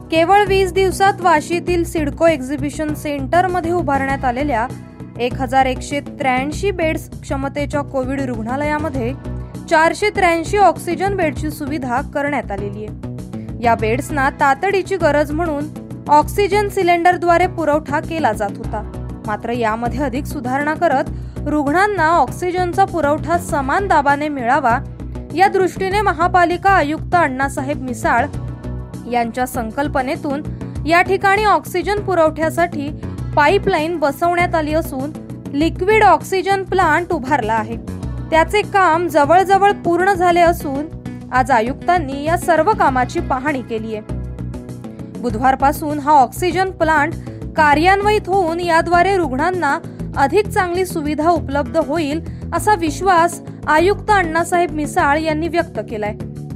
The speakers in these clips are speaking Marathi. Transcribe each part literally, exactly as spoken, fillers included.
केवळ वीस दिवसात वाशीतील सिडको एक्झिबिशन सेंटरमध्ये उभारण्यात आलेल्या एक हजार एकशे त्र्याऐंशी बेड्स क्षमतेच्या कोविड रुग्णालयामध्ये चारशे त्र्याऐंशी ऑक्सिजन बेडची सुविधा करण्यात आलेली आहे। या बेड्सना तातडीची गरज म्हणून ऑक्सिजन सिलेंडरद्वारे पुरवठा केला जात होता, मात्र यामध्ये अधिक सुधारणा करत रुग्णांना ऑक्सिजनचा पुरवठा समान दाबाने मिळावा या दृष्टीने महापालिका आयुक्त अण्णासाहेब मिसाळ यांच्या संकल्पनेतून या ठिकाणी ऑक्सिजन पुरवठ्यासाठी पाईपलाईन बसवण्यात आली असून लिक्विड ऑक्सिजन प्लांट उभारला आहे। त्याचे काम जवळजवळ पूर्ण झाले असून आज आयुक्तांनी या सर्व कामाची पाहणी केली आहे। बुधवारपासून हा ऑक्सिजन प्लांट कार्यान्वित होऊन याद्वारे रुग्णांना अधिक चांगली सुविधा उपलब्ध होईल असा विश्वास आयुक्त अण्णासाहेब मिसाळ यांनी व्यक्त केलाय।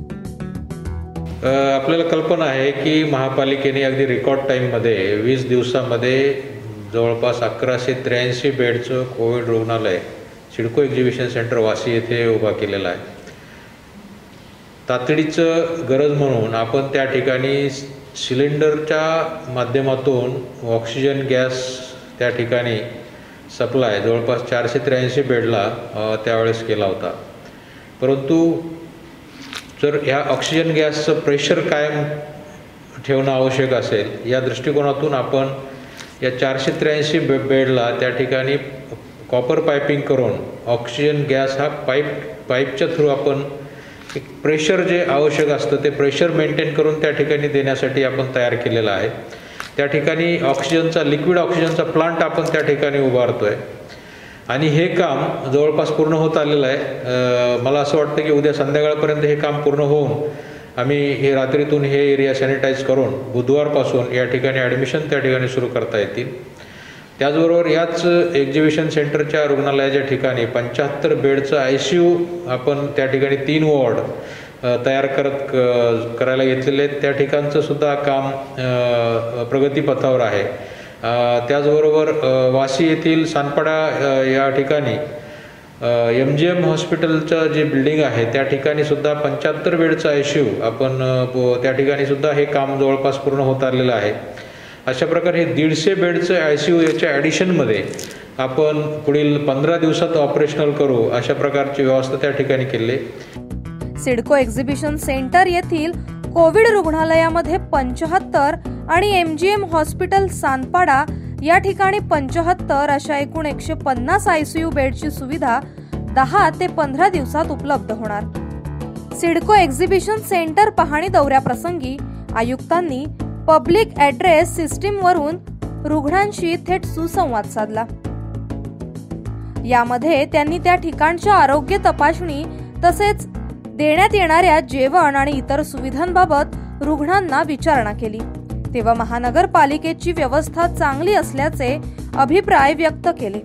आपल्याला कल्पना आहे की महापालिकेने अगदी रेकॉर्ड टाईममध्ये वीस दिवसामध्ये जवळपास अकराशे त्र्याऐंशी बेडचं कोविड रुग्णालय सिडको एक्झिबिशन सेंटर वाशी येथे उभा केलेला आहे। तातडीचं गरज म्हणून आपण त्या ठिकाणी सिलेंडरच्या माध्यमातून ऑक्सिजन गॅस त्या ठिकाणी सप्लाय जवळपास चारशे त्र्याऐंशी बेडला त्यावेळेस केला होता, परंतु जर ह्या ऑक्सिजन गॅसचं प्रेशर कायम ठेवणं आवश्यक असेल या दृष्टिकोनातून आपण या चारशे त्र्याऐंशी बे बेडला त्या ठिकाणी कॉपर पाइपिंग करून ऑक्सिजन गॅस हा पाईप पाईपच्या थ्रू आपण एक प्रेशर जे आवश्यक असतं ते प्रेशर मेंटेन करून त्या ठिकाणी देण्यासाठी आपण तयार केलेला आहे। त्या ठिकाणी ऑक्सिजनचा लिक्विड ऑक्सिजनचा प्लांट आपण त्या ठिकाणी उभारतोय आणि हे काम जवळपास पूर्ण होत आलेलं आहे। मला असं वाटतं की उद्या संध्याकाळपर्यंत हे काम पूर्ण होऊन आम्ही हे रात्रीतून हे एरिया सॅनिटाईज करून बुधवारपासून या ठिकाणी ॲडमिशन त्या ठिकाणी सुरू करता येतील। त्याचबरोबर याच एक्झिबिशन सेंटरच्या रुग्णालयाच्या ठिकाणी पंच्याहत्तर बेडचं आय सी यू आपण त्या ठिकाणी तीन वॉर्ड तयार करत करायला घेतलेले आहेत। त्या ठिकाणचं सुद्धा काम प्रगतीपथावर आहे। त्याचबरोबर वाशी येथील सानपाडा या ठिकाणी एम जी एम हॉस्पिटलचं जे बिल्डिंग आहे त्या ठिकाणी सुद्धा पंच्याहत्तर बेडचं आय सी यू आपण त्या ठिकाणी सुद्धा हे काम जवळपास पूर्ण होत आलेलं आहे। अशा प्रकारे हे दीडशे बेडचं आय सी यू याच्या ॲडिशनमध्ये आपण पुढील पंधरा दिवसात ऑपरेशनल करू अशा प्रकारची व्यवस्था त्या ठिकाणी केली। सिडको एक्झिबिशन सेंटर येथील कोविड रुग्णालयामध्ये पंच्याहत्तर आणि M G M hospital Sanpada या ठिकाणी पंच्याहत्तर अशा एकूण एकशे पन्नास आय सी यू बेडची सुविधा दहा ते पंधरा दिवसात उपलब्ध होणार। सिडको एक्झिबिशन सेंटर पाहणी दौऱ्याप्रसंगी आयुक्तांनी पब्लिक ॲड्रेस सिस्टीम वरून रुग्णांशी थेट सुसंवाद साधला। यामध्ये त्यांनी त्या ठिकाणच्या आरोग्य तपासणी तसेच देण्यात येणाऱ्या जेवण आणि इतर सुविधांबाबत रुग्णांना विचारणा केली, तेव्हा महानगरपालिकेची व्यवस्था चांगली असल्याचे अभिप्राय व्यक्त केले।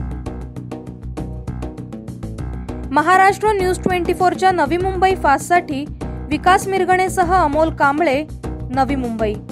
महाराष्ट्र न्यूज ट्वेंटी फोरच्या नवी मुंबई फास्टसाठी विकास मिरगणेसह अमोल कांबळे, नवी मुंबई।